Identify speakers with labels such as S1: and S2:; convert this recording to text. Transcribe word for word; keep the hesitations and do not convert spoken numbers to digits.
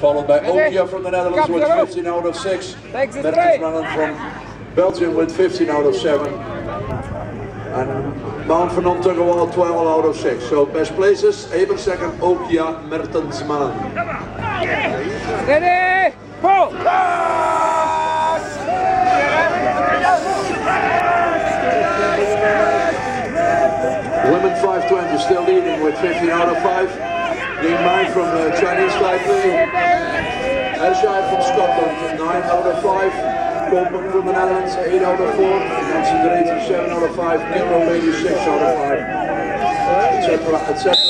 S1: followed by Okia from the Netherlands with fifteen out of six. Mertensmannen from Belgium with fifteen out of seven. And Mount Vernon Tuggerwall twelve out of six. So best places, Eber second, Okia, Mertensmannen.
S2: Ready, pull!
S1: Women five twenty still leading with fifteen out of five. Ying Mai from the Chinese Taipei. Elshai from Scotland, nine out of five. Koopman from the Netherlands, eight out of four. Nancy Drayton, seven out of five. Kimberley, six out of five. Et cetera, et cetera.